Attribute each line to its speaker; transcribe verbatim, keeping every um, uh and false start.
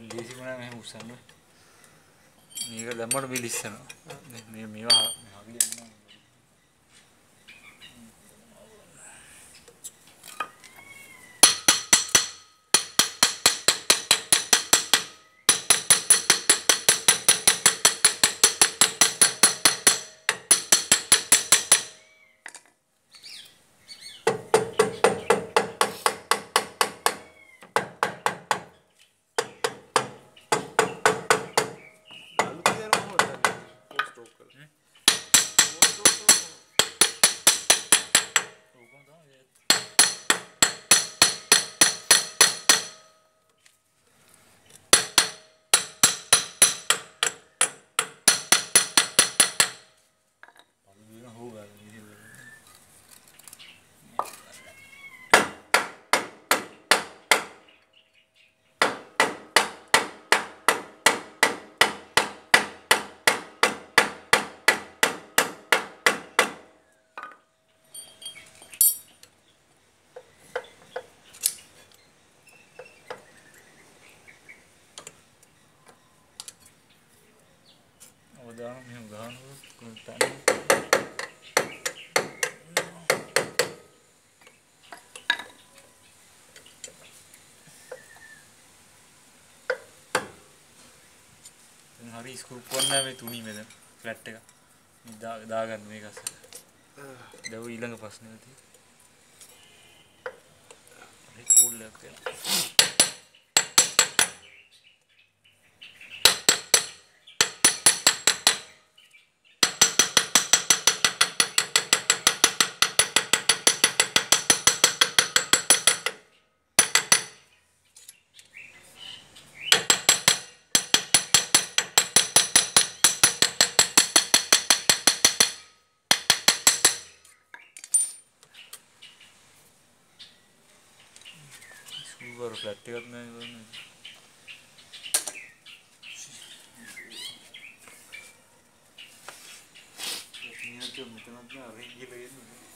Speaker 1: දේශි මොනවා මෙහෙම උස්සන්න. මේක දැම්මම මේ ලිස්සනවා. මේ මේවා හරියන්නේ නැහැ. Udah මෙහෙම ගහනකොට තන දැන් හරි ස්කූප් වන්න මේ තුනී මෙතන ෆ්ලැට් එක මේ දා දාගන්න මේක අස්සේ දැන් ඔය ඊළඟ ප්‍රශ්නේ තියෙන්නේ හරි කෝල් එකක් තියෙනවා Super flat එකක් නෑ බලන්න. මෙතනත් මෙතනත් නෑ අරින් ගිහලා එන්නේ.